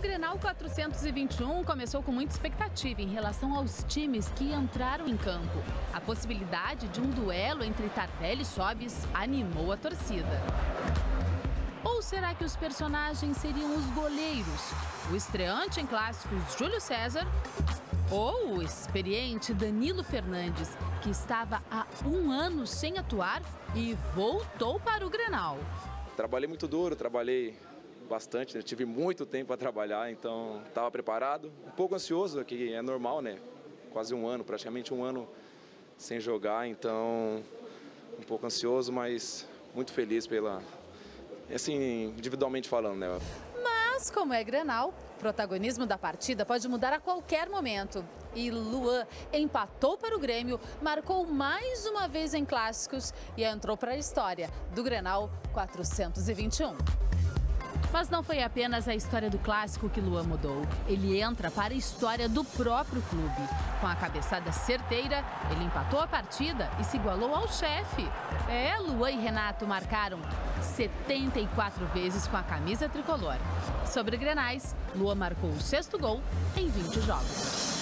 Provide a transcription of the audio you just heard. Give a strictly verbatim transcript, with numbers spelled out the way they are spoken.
Grenal quatrocentos e vinte e um começou com muita expectativa em relação aos times que entraram em campo. A possibilidade de um duelo entre Tardelli e Sobis animou a torcida. Ou será que os personagens seriam os goleiros? O estreante em clássicos Júlio César ou o experiente Danilo Fernandes, que estava há um ano sem atuar e voltou para o Grenal? Trabalhei muito duro, trabalhei bastante, né? Tive muito tempo para trabalhar, então estava preparado. Um pouco ansioso, que é normal, né? Quase um ano, praticamente um ano sem jogar, então um pouco ansioso, mas muito feliz pela, assim, individualmente falando, né? Mas, como é Grenal, o protagonismo da partida pode mudar a qualquer momento. E Luan empatou para o Grêmio, marcou mais uma vez em clássicos e entrou para a história do Grenal quatrocentos e vinte e um. Mas não foi apenas a história do clássico que Luan mudou. Ele entra para a história do próprio clube. Com a cabeçada certeira, ele empatou a partida e se igualou ao chefe. É, Luan e Renato marcaram setenta e quatro vezes com a camisa tricolor. Sobre Grenais, Luan marcou o sexto gol em vinte jogos.